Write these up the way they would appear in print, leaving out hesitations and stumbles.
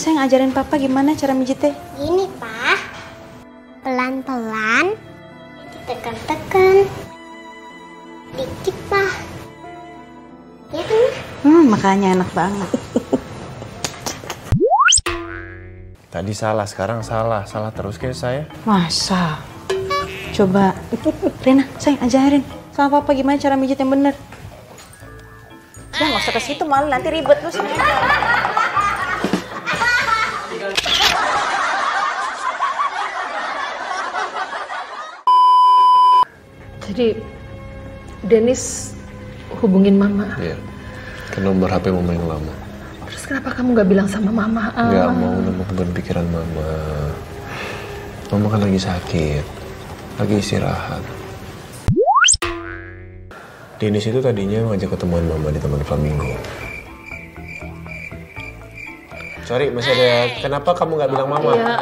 Saya ngajarin papa gimana cara mijitnya. Gini, Pak. Pelan-pelan. Tekan-tekan. Dikit, Pak. Ya kan? Makanya enak banget. Tadi salah, sekarang salah. Salah terus kayak saya. Masa? Coba, Rena, saya ajarin sama papa gimana cara mijit yang bener. Ya nggak usah ke situ malah nanti ribet lu sendiri. Jadi, Dennis hubungin mama. Iya, ke nomor HP mama yang lama. Terus kenapa kamu gak bilang sama mama? Gak mau nambah pikiran mama. Mama kan lagi sakit, lagi istirahat. Dennis itu tadinya ngajak ketemuan mama di Taman Flamingo. Sorry, masih ada. Kenapa kamu gak bilang mama? Iya.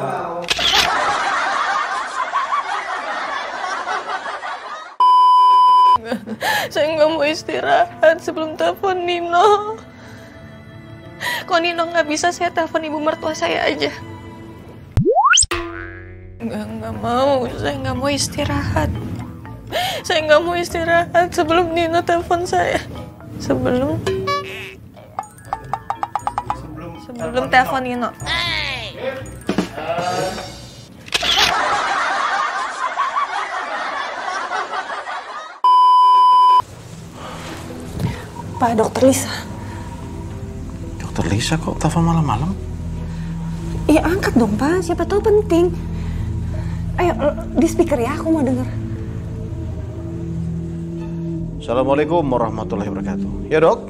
Saya nggak mau istirahat sebelum telepon Nino. Kalau Nino nggak bisa, saya telepon ibu mertua saya aja. Nggak mau. Saya nggak mau istirahat. Saya nggak mau istirahat sebelum Nino telepon saya. Sebelum telepon Nino. Pak, Dokter Lisa. Dokter Lisa kok telepon malam-malam? Iya angkat dong Pak, siapa tahu penting. Ayo di speaker ya, aku mau denger. Assalamualaikum warahmatullahi wabarakatuh. Ya dok?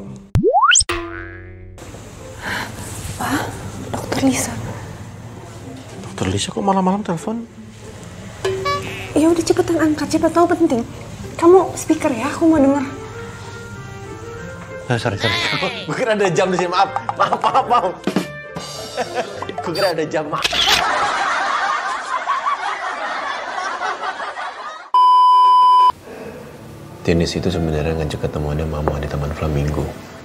Pak, Dokter Lisa. Dokter Lisa kok malam-malam telepon? Ya udah cepetan angkat, siapa tahu penting. Kamu speaker ya, aku mau denger. Sorry. Gue kira ada jam di sini, maaf. Gue kira ada jam, maaf. Dennis itu sebenarnya ngajak ketemuannya mama di Taman Flamingo.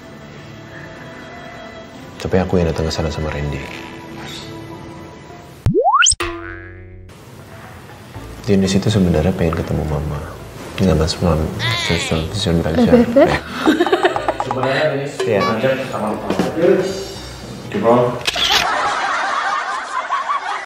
Tapi aku yang datang ke sana sama Randy. Dennis itu sebenarnya pengen ketemu mama. Nama susun Belgia. Sebenarnya Dennis ngajak sama mama. Di bawah.